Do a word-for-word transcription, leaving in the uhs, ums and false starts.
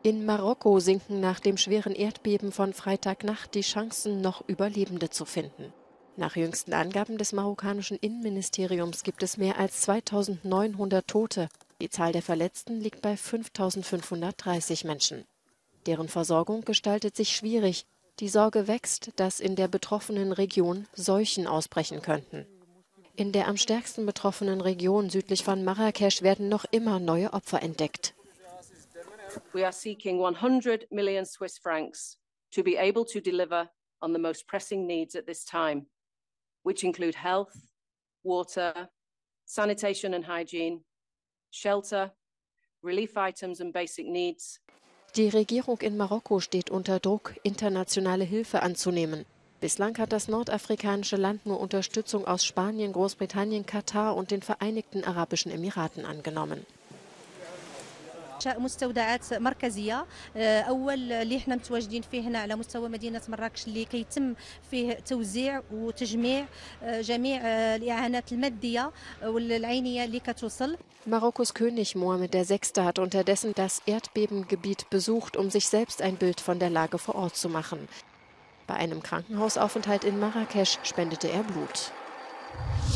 In Marokko sinken nach dem schweren Erdbeben von Freitagnacht die Chancen, noch Überlebende zu finden. Nach jüngsten Angaben des marokkanischen Innenministeriums gibt es mehr als zweitausendneunhundert Tote. Die Zahl der Verletzten liegt bei fünftausendfünfhundertdreißig Menschen. Deren Versorgung gestaltet sich schwierig. Die Sorge wächst, dass in der betroffenen Region Seuchen ausbrechen könnten. In der am stärksten betroffenen Region südlich von Marrakesch werden noch immer neue Opfer entdeckt. We are seeking one hundred million Swiss francs to be able to deliver on the most pressing needs at this time, which include health, water, sanitation and hygiene, shelter, relief items and basic needs. Die Regierung in Marokko steht unter Druck, internationale Hilfe anzunehmen. Bislang hat das nordafrikanische Land nur Unterstützung aus Spanien, Großbritannien, Katar und den Vereinigten Arabischen Emiraten angenommen. مستودعات مركزية أول اللي إحنا متواجدين فيه هنا على مستوى مدينة مراكش اللي كيتم فيه توزيع وتجميع جميع الإعانات المادية والعينية اللي كتوصل. Marokkos König Mohammed der Sechste hat unterdessen das Erdbebengebiet besucht, um sich selbst ein Bild von der Lage vor Ort zu machen. Bei einem Krankenhausaufenthalt in Marrakesch spendete er Blut.